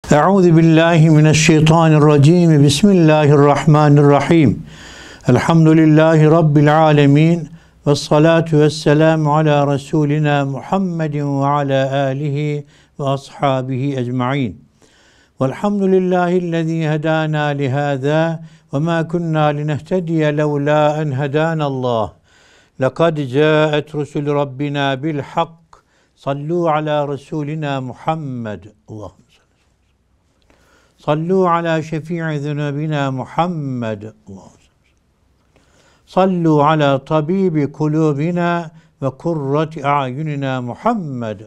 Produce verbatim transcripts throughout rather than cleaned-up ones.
Euzu billahi mineşşeytanirracim. Bismillahirrahmanirrahim. Elhamdülillahi rabbil alamin. Ves salatu vesselamu ala resulina Muhammedin ve ala alihi ve ashabihi ecmaîn. Velhamdülillahi'llezî hedâna lihâzâ ve mâ kunnâ linehtediye levlâ en hedânallah. Lekad câet rusulü rabbina bil hak. Sallu ala resulina Muhammed. Allahümme sallu ala şefii zunubina Muhammed. Sallu ala tabibi kulubina ve kurrati a'yunina Muhammed.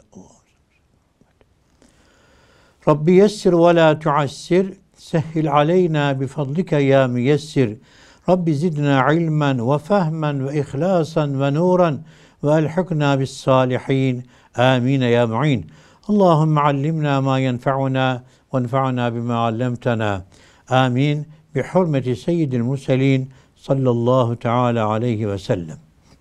Rabbi yessir ve la tuassir. Sehhil aleyna bifadlike ya müyessir. Rabbi zidna ilmen ve fehmen ve ihlasan ve nuran ve elhikna bis salihin. Amin ya mu'in. Allahümme allimna ma yenfa'una ve enfa'na bima allamtana. Amin. Bi hurmeti seyyidil murselin sallallahu teala aleyhi ve sellem.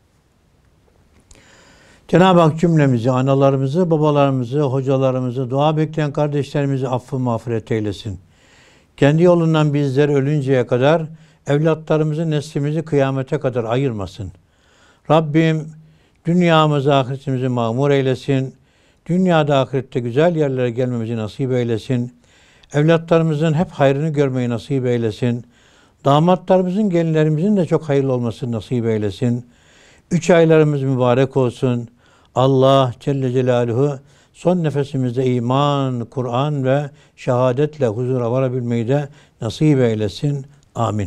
Cenab-ı Hak cümlemizi, analarımızı, babalarımızı, hocalarımızı, dua bekleyen kardeşlerimizi affı mağfiret eylesin. Kendi yolundan bizler ölünceye kadar evlatlarımızı, neslimizi kıyamete kadar ayırmasın. Rabbim dünyamızı, ahiretimizi mamur eylesin. Dünyada, ahirette güzel yerlere gelmemizi nasip eylesin. Evlatlarımızın hep hayrını görmeyi nasip eylesin. Damatlarımızın, gelinlerimizin de çok hayırlı olmasını nasip eylesin. Üç aylarımız mübarek olsun. Allah Celle Celaluhu son nefesimizde iman, Kur'an ve şehadetle huzura varabilmeyi de nasip eylesin. Amin.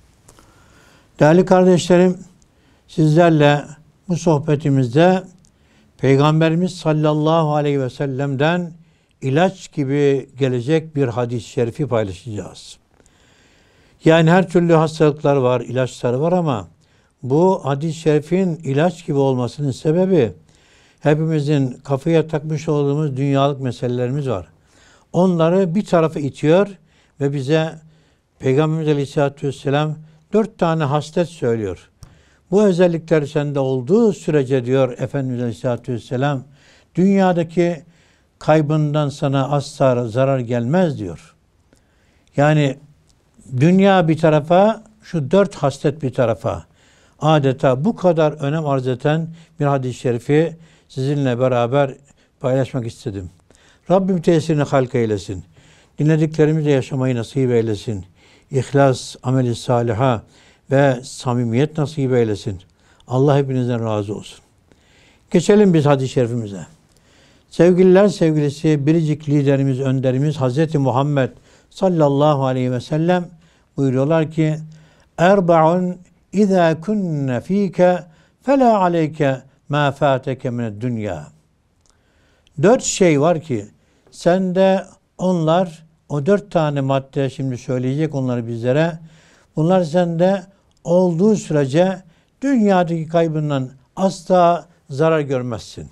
Değerli kardeşlerim, sizlerle bu sohbetimizde Peygamberimiz sallallahu aleyhi ve sellem'den ilaç gibi gelecek bir hadis-i şerifi paylaşacağız. Yani her türlü hastalıklar var, ilaçları var ama bu hadis-i şerifin ilaç gibi olmasının sebebi hepimizin kafaya takmış olduğumuz dünyalık meselelerimiz var. Onları bir tarafa itiyor ve bize Peygamberimiz aleyhissalatü vesselam dört tane haslet söylüyor. Bu özellikler sende olduğu sürece diyor Efendimiz Aleyhisselatü Vesselam, dünyadaki kaybından sana asla zarar gelmez diyor. Yani dünya bir tarafa, şu dört haslet bir tarafa, adeta bu kadar önem arz eden bir hadis-i şerifi sizinle beraber paylaşmak istedim. Rabbim tesirini halk eylesin. Dinlediklerimizle yaşamayı nasip eylesin. İhlas, amel-i saliha ve samimiyet nasip eylesin. Allah hepinizden razı olsun. Geçelim biz hadis-i şerifimize. Sevgililer sevgilisi, biricik liderimiz, önderimiz Hazreti Muhammed sallallahu aleyhi ve sellem buyuruyorlar ki Erba'un izâ kunne fîke felâ aleyke mâ fâteke mined dünya. Dört şey var ki sende onlar, o dört tane madde şimdi söyleyecek onları bizlere. Bunlar sende olduğu sürece dünyadaki kaybından asla zarar görmezsin.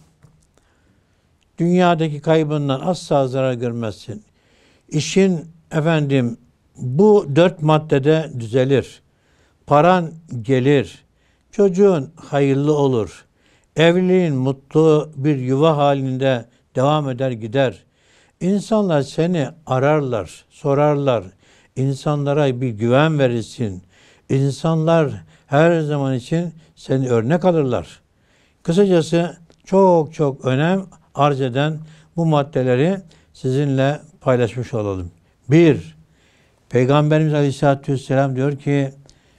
Dünyadaki kaybından asla zarar görmezsin. İşin efendim bu dört maddede düzelir. Paran gelir. Çocuğun hayırlı olur. Evliliğin mutlu bir yuva halinde devam eder gider. İnsanlar seni ararlar, sorarlar. İnsanlara bir güven verirsin. İnsanlar her zaman için seni örnek alırlar. Kısacası çok çok önem arz eden bu maddeleri sizinle paylaşmış olalım. Bir, Peygamberimiz Aleyhisselatü Vesselam diyor ki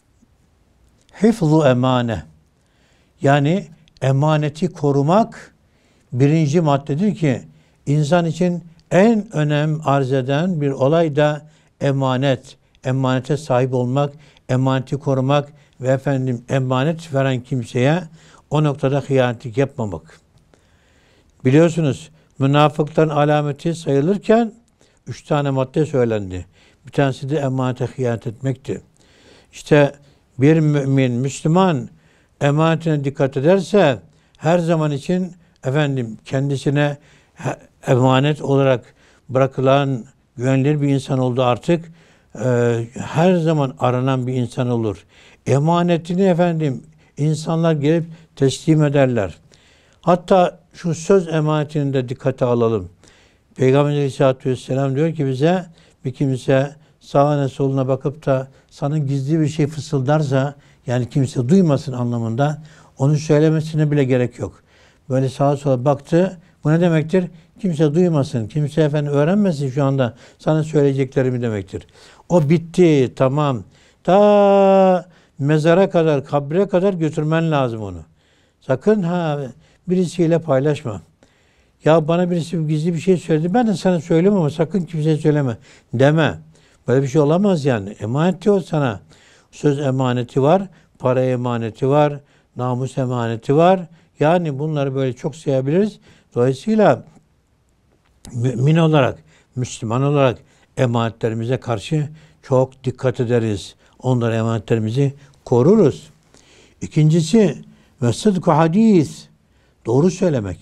hifzu emane, yani emaneti korumak birinci maddedir ki insan için en önem arz eden bir olay da emanet, emanete sahip olmak, emaneti korumak ve efendim emanet veren kimseye o noktada hıyanetlik yapmamak. Biliyorsunuz münafıkların alameti sayılırken üç tane madde söylendi. Bir tanesi de emanete hıyanet etmekti. İşte bir mümin, Müslüman emanetine dikkat ederse her zaman için efendim kendisine emanet olarak bırakılan güvenilir bir insan oldu artık. Ee, her zaman aranan bir insan olur. Emanetini efendim insanlar gelip teslim ederler. Hatta şu söz emanetini de dikkate alalım. Peygamber Aleyhisselatü Vesselam diyor ki bize, bir kimse sağına soluna bakıp da sana gizli bir şey fısıldarsa, yani kimse duymasın anlamında, onu söylemesine bile gerek yok. Böyle sağa sola baktı. Bu ne demektir? Kimse duymasın, kimse efendim öğrenmesin şu anda sana söyleyeceklerimi demektir. O bitti, tamam. Ta mezara kadar, kabre kadar götürmen lazım onu. Sakın ha birisiyle paylaşma. Ya bana birisi gizli bir şey söyledi, ben de sana söyleyeyim ama sakın kimseye söyleme deme. Böyle bir şey olamaz yani. Emanet diyor sana. Söz emaneti var, para emaneti var, namus emaneti var. Yani bunları böyle çok sayabiliriz. Dolayısıyla mümin olarak, Müslüman olarak emanetlerimize karşı çok dikkat ederiz. Onlara emanetlerimizi koruruz. İkincisi ve sıdku hadis. Doğru söylemek.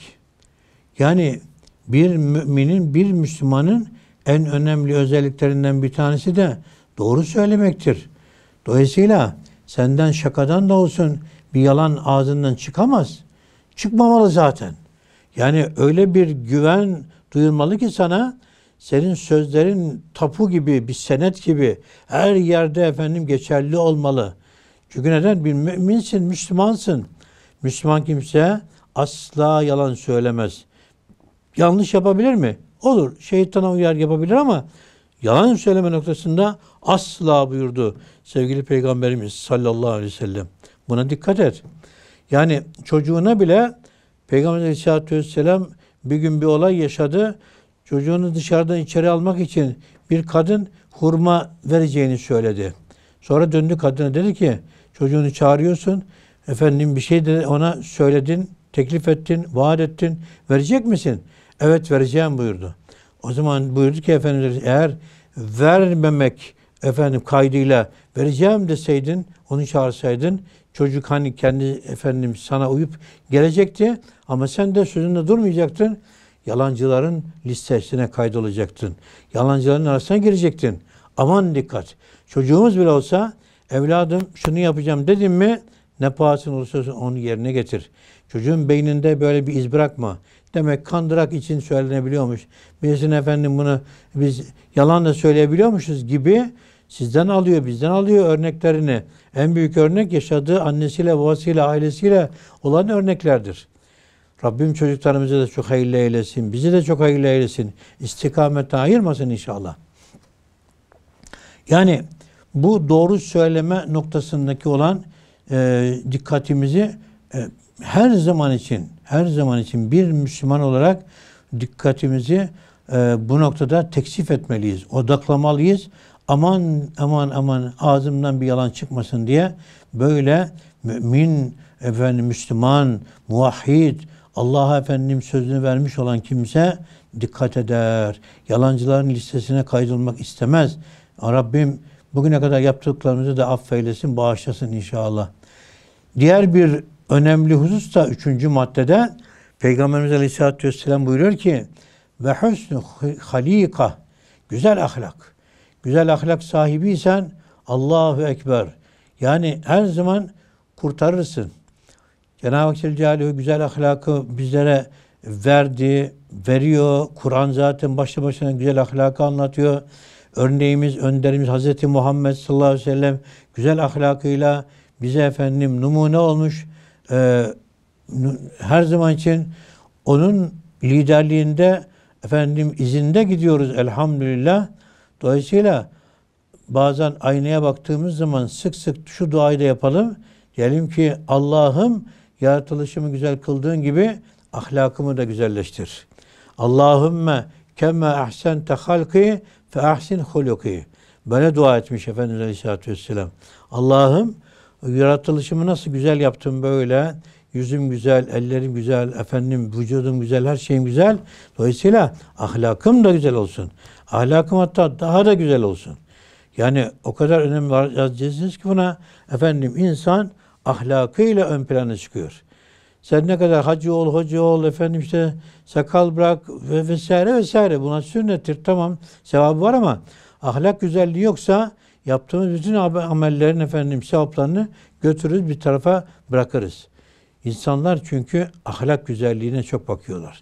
Yani bir müminin, bir Müslümanın en önemli özelliklerinden bir tanesi de doğru söylemektir. Dolayısıyla senden şakadan da olsun bir yalan ağzından çıkamaz. Çıkmamalı zaten. Yani öyle bir güven duyulmalı ki sana, senin sözlerin tapu gibi, bir senet gibi her yerde efendim geçerli olmalı. Çünkü neden? Bir müminsin, Müslümansın. Müslüman kimse asla yalan söylemez. Yanlış yapabilir mi? Olur. Şeytana uyar yapabilir ama yalan söyleme noktasında asla buyurdu sevgili Peygamberimiz sallallahu aleyhi ve sellem. Buna dikkat et. Yani çocuğuna bile Peygamber aleyhissalatü vesselam bir gün bir olay yaşadı. Çocuğunu dışarıdan içeri almak için bir kadın hurma vereceğini söyledi. Sonra döndü kadına, dedi ki çocuğunu çağırıyorsun. Efendim bir şey de ona söyledin, teklif ettin, vaat ettin. Verecek misin? Evet vereceğim buyurdu. O zaman buyurdu ki Efendimiz, eğer vermemek efendim kaydıyla vereceğim deseydin, onu çağırsaydın, çocuk hani kendi efendim sana uyup gelecekti ama sen de sözünde durmayacaktın. Yalancıların listesine kaydolacaktın. Yalancıların arasına girecektin. Aman dikkat. Çocuğumuz bile olsa evladım şunu yapacağım dedim mi, ne pahasına olursa olsun onu yerine getir. Çocuğun beyninde böyle bir iz bırakma. Demek kandırak için söylenebiliyormuş. Birisine efendim bunu biz yalan da söyleyebiliyormuşuz gibi sizden alıyor, bizden alıyor örneklerini. En büyük örnek yaşadığı annesiyle, babasıyla, ailesiyle olan örneklerdir. Rabbim çocuklarımızı da çok hayırlı eylesin. Bizi de çok hayırlı eylesin. İstikametten ayırmasın inşallah. Yani bu doğru söyleme noktasındaki olan e, dikkatimizi e, her zaman için, her zaman için bir Müslüman olarak dikkatimizi e, bu noktada teksif etmeliyiz. Odaklamalıyız. Aman aman aman ağzımdan bir yalan çıkmasın diye böyle mümin, efendim Müslüman, muvahhid, Allah'a efendim sözünü vermiş olan kimse dikkat eder. Yalancıların listesine kaydolmak istemez. Rabbim bugüne kadar yaptıklarımızı da affeylesin, bağışlasın inşallah. Diğer bir önemli husus da üçüncü maddede Peygamberimiz Aleyhisselatü Vesselam buyuruyor ki ve husnü halika, güzel ahlak. Güzel ahlak sahibiysen Allahu Ekber. Yani her zaman kurtarırsın. Cenab-ı Hak Celle Celaluhu güzel ahlakı bizlere verdi, veriyor. Kur'an zaten başlı başına güzel ahlakı anlatıyor. Örneğimiz, önderimiz Hazreti Muhammed sallallahu aleyhi ve sellem güzel ahlakıyla bize efendim numune olmuş. Ee, her zaman için onun liderliğinde efendim izinde gidiyoruz elhamdülillah. Dolayısıyla bazen aynaya baktığımız zaman sık sık şu duayı da yapalım. Diyelim ki Allah'ım yaratılışımı güzel kıldığın gibi ahlakımı da güzelleştir. Allahümme kemme ahsente halki fe ahsin huluki. Böyle dua etmiş Efendimiz Aleyhisselatü Vesselam. Allah'ım yaratılışımı nasıl güzel yaptın böyle. Yüzüm güzel, ellerim güzel, efendim vücudum güzel, her şeyim güzel. Dolayısıyla ahlakım da güzel olsun. Ahlakım hatta daha da güzel olsun. Yani o kadar önem vereceksiniz ki buna, efendim insan ahlakıyla ön plana çıkıyor. Sen ne kadar hacı ol, hoca ol, efendim işte sakal bırak ve vesaire vesaire. Buna sünnettir, tamam, sevabı var ama ahlak güzelliği yoksa yaptığımız bütün amellerin efendim sevaplarını götürürüz, bir tarafa bırakırız. İnsanlar çünkü ahlak güzelliğine çok bakıyorlar.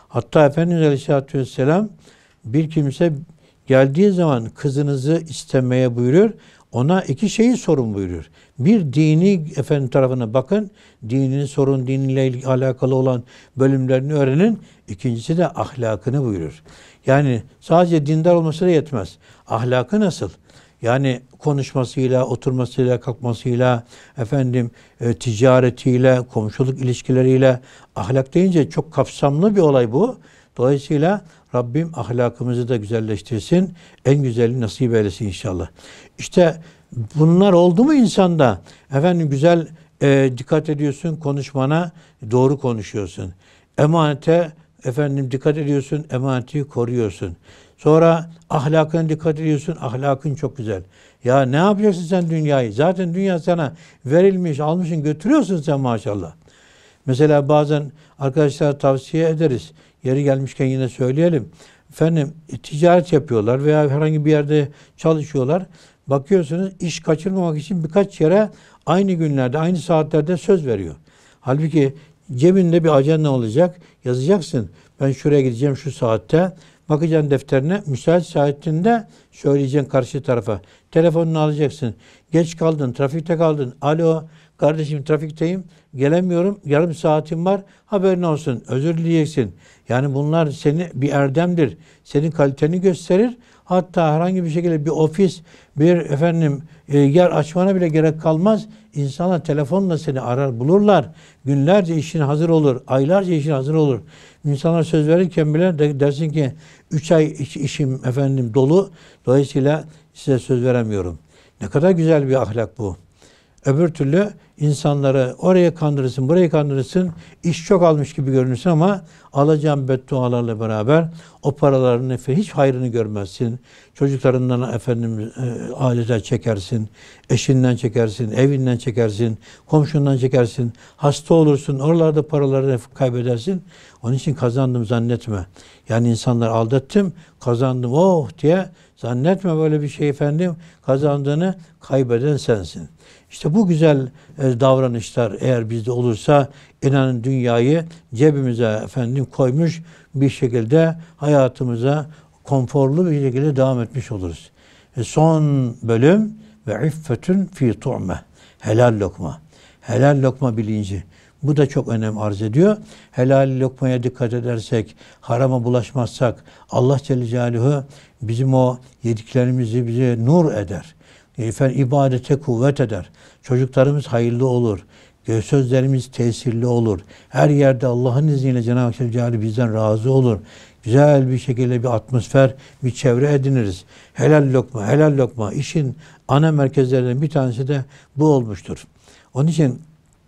Hatta Efendimiz Aleyhisselatü Vesselam bir kimse geldiği zaman kızınızı istemeye buyuruyor. Ona iki şeyi sorun buyuruyor. Bir, dini efendim tarafına bakın. Dinini sorun, diniyle alakalı olan bölümlerini öğrenin. İkincisi de ahlakını buyuruyor. Yani sadece dindar olması da yetmez. Ahlakı nasıl? Yani konuşmasıyla, oturmasıyla, kalkmasıyla, efendim e, ticaretiyle, komşuluk ilişkileriyle, ahlak deyince çok kapsamlı bir olay bu. Dolayısıyla Rabbim ahlakımızı da güzelleştirsin. En güzelini nasip eylesin inşallah. İşte bunlar oldu mu insanda? Efendim güzel e, dikkat ediyorsun konuşmana, doğru konuşuyorsun. Emanete efendim dikkat ediyorsun, emaneti koruyorsun. Sonra ahlakına dikkat ediyorsun, ahlakın çok güzel. Ya ne yapacaksın sen dünyayı? Zaten dünya sana verilmiş, almışsın, götürüyorsun sen maşallah. Mesela bazen arkadaşlar tavsiye ederiz. Yeri gelmişken yine söyleyelim. Efendim ticaret yapıyorlar veya herhangi bir yerde çalışıyorlar. Bakıyorsunuz iş kaçırmamak için birkaç yere aynı günlerde, aynı saatlerde söz veriyor. Halbuki cebinde bir ajanda olacak. Yazacaksın. Ben şuraya gideceğim şu saatte. Bakacaksın defterine. Müsait saatinde söyleyeceksin karşı tarafa. Telefonunu alacaksın. Geç kaldın, trafikte kaldın. Alo, kardeşim trafikteyim. Gelemiyorum. Yarım saatim var. Haberin olsun. Özür dileyeceksin. Yani bunlar seni bir erdemdir. Senin kaliteni gösterir. Hatta herhangi bir şekilde bir ofis, bir efendim e, yer açmana bile gerek kalmaz. İnsanlar telefonla seni arar, bulurlar. Günlerce işin hazır olur. Aylarca işin hazır olur. İnsanlar söz verirken bile de, dersin ki üç ay iş, işim efendim dolu. Dolayısıyla size söz veremiyorum. Ne kadar güzel bir ahlak bu. Öbür türlü insanları oraya kandırırsın, burayı kandırırsın. İş çok almış gibi görünürsün ama alacağın beddualarla beraber o paraların hiç hayrını görmezsin. Çocuklarından efendim e, adeta çekersin, eşinden çekersin, evinden çekersin, komşundan çekersin. Hasta olursun, oralarda paralarını kaybedersin. Onun için kazandım zannetme. Yani insanları aldattım, kazandım oh diye zannetme böyle bir şey efendim. Kazandığını kaybeden sensin. İşte bu güzel e, davranışlar eğer bizde olursa inanın dünyayı cebimize efendim koymuş bir şekilde hayatımıza konforlu bir şekilde devam etmiş oluruz. E, son bölüm ve iffetun fi tu'me. Helal lokma. Helal lokma bilinci. Bu da çok önem arz ediyor. Helal lokmaya dikkat edersek, harama bulaşmazsak Allah Celle Celaluhu bizim o yediklerimizi bize nur eder. Efendim, ibadete kuvvet eder. Çocuklarımız hayırlı olur. Sözlerimiz tesirli olur. Her yerde Allah'ın izniyle Cenab-ı Hak bizden razı olur. Güzel bir şekilde bir atmosfer, bir çevre ediniriz. Helal lokma, helal lokma. İşin ana merkezlerinden bir tanesi de bu olmuştur. Onun için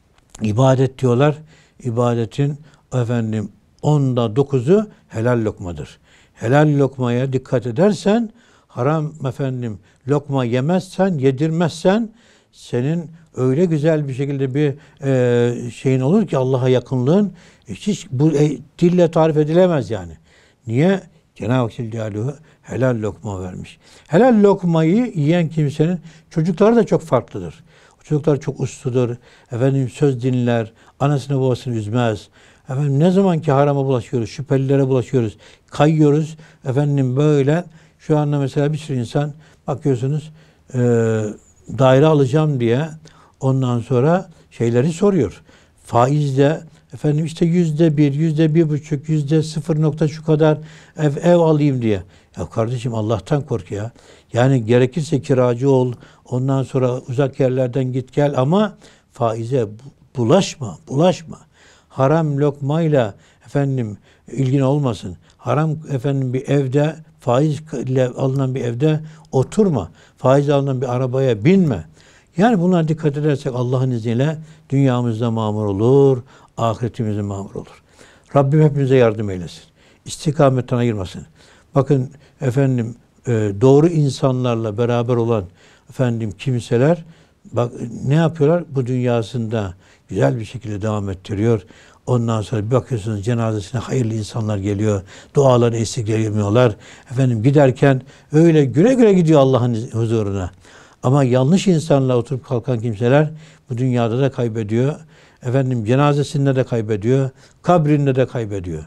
ibadet diyorlar. İbadetin efendim onda dokuzu helal lokmadır. Helal lokmaya dikkat edersen, haram efendim lokma yemezsen, yedirmezsen senin öyle güzel bir şekilde bir e, şeyin olur ki Allah'a yakınlığın hiç bu e, dille tarif edilemez yani. Niye? Cenab-ı Celaluhu helal lokma vermiş. Helal lokmayı yiyen kimsenin çocukları da çok farklıdır. O çocuklar çok usludur. Efendim söz dinler, anasını babasını üzmez. Efendim ne zaman ki harama bulaşıyoruz, şüphelilere bulaşıyoruz, kayıyoruz. Efendim böyle şu anda mesela bir sürü insan bakıyorsunuz e, daire alacağım diye ondan sonra şeyleri soruyor. Faizle efendim işte yüzde bir, yüzde bir buçuk, yüzde sıfır nokta şu kadar ev, ev alayım diye. Ya kardeşim Allah'tan kork ya. Yani gerekirse kiracı ol, ondan sonra uzak yerlerden git gel ama faize bulaşma, bulaşma. Haram lokmayla efendim ilgin olmasın. Haram efendim bir evde faizle alınan bir evde oturma. Faizle alınan bir arabaya binme. Yani bunlara dikkat edersek Allah'ın izniyle dünyamızda mamur olur, ahiretimizde mamur olur. Rabbim hepimize yardım eylesin. İstikametten ayırmasın. Bakın efendim doğru insanlarla beraber olan efendim kimseler bak ne yapıyorlar? Bu dünyasında güzel bir şekilde devam ettiriyor. Ondan sonra bir bakıyorsunuz cenazesine hayırlı insanlar geliyor. Duaları esirgemiyorlar. Efendim giderken öyle güle güle gidiyor Allah'ın huzuruna. Ama yanlış insanla oturup kalkan kimseler bu dünyada da kaybediyor. Efendim cenazesinde de kaybediyor. Kabrinde de kaybediyor.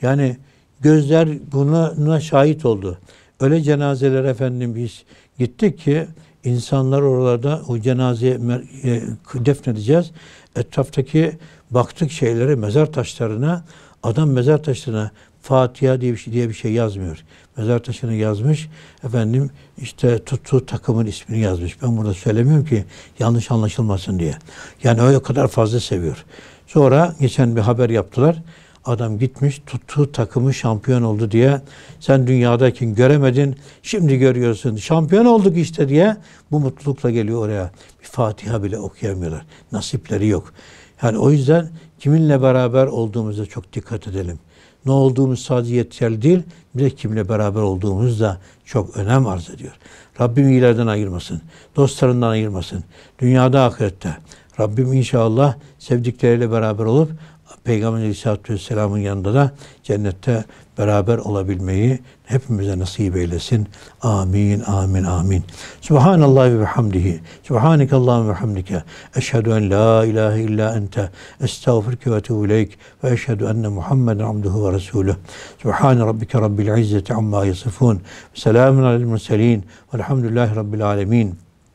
Yani gözler buna, buna şahit oldu. Öyle cenazeler efendim biz gittik ki insanlar oralarda o cenazeye e, defnedeceğiz. Etraftaki baktık şeylere, mezar taşlarına, adam mezar taşlarına Fatiha diye bir şey, diye bir şey yazmıyor. Mezar taşını yazmış. Efendim işte tuttuğu takımın ismini yazmış. Ben burada söylemiyorum ki yanlış anlaşılmasın diye. Yani öyle kadar fazla seviyor. Sonra geçen bir haber yaptılar. Adam gitmiş tuttuğu takımı şampiyon oldu diye. Sen dünyadayken göremedin. Şimdi görüyorsun. Şampiyon olduk işte diye. Bu mutlulukla geliyor oraya. Bir Fatiha bile okuyamıyorlar. Nasipleri yok. Yani o yüzden kiminle beraber olduğumuza çok dikkat edelim. Ne olduğumuz sadece yeterli değil, bir de kimle beraber olduğumuz da çok önem arz ediyor. Rabbim iyilerden ayırmasın, dostlarından ayırmasın. Dünyada, ahirette. Rabbim inşallah sevdikleriyle beraber olup Peygamber Aleyhisselatü Vesselam'ın yanında da cennette beraber olabilmeyi hepimize nasip eylesin. Amin, amin, amin. Subhanallah ve bihamdihi. Subhanekallahumma ve bihamdike. Eşhedü en la ilahe illa ente. Estağfirüke ve etûbü ileyk. Ve eşhedü enne Muhammeden abduhu ve resûlüh. Subhan rabbike rabbil izzeti amma yasifun. Ve selamun alel murselin. Velhamdülillahi rabbil alemin.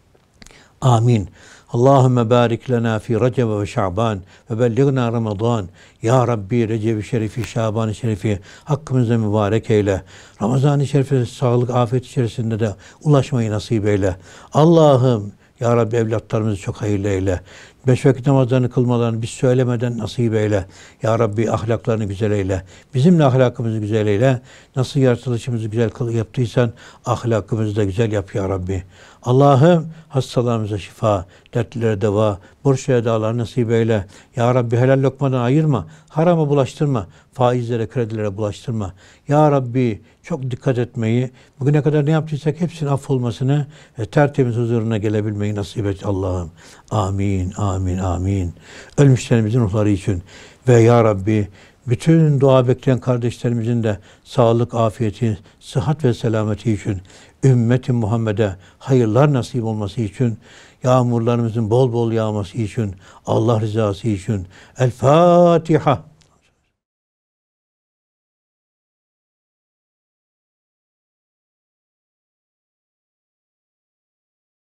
Amin. Allahümme barik lena fi Recep ve Şaban ve bellighna Ramazan. Ya Rabbi Recep-i Şerifi, Şaban-ı Şerifi hakkımızda mübarek eyle. Ramazan-ı Şerif'e sağlık, afiyet içerisinde de ulaşmayı nasip eyle. Allah'ım Ya Rabbi evlatlarımızı çok hayırlı eyle. Beş vakit namazlarını kılmalarını biz söylemeden nasip eyle. Ya Rabbi ahlaklarını güzel eyle. Bizimle ahlakımızı güzel eyle. Nasıl yaratılışımızı güzel kıl yaptıysan ahlakımızı da güzel yap Ya Rabbi. Allah'ım hastalarımıza şifa, dertlilere deva, borçlara dağlar nasip eyle. Ya Rabbi helal lokmadan ayırma, harama bulaştırma, faizlere, kredilere bulaştırma. Ya Rabbi çok dikkat etmeyi, bugüne kadar ne yaptıysak hepsinin affolmasını ve tertemiz huzuruna gelebilmeyi nasip et Allah'ım. Amin, amin, amin. Ölmüşlerimizin ruhları için ve Ya Rabbi bütün dua bekleyen kardeşlerimizin de sağlık, afiyeti, sıhhat ve selameti için, ümmeti Muhammed'e hayırlar nasip olması için, yağmurlarımızın bol bol yağması için, Allah rızası için. El Fatiha.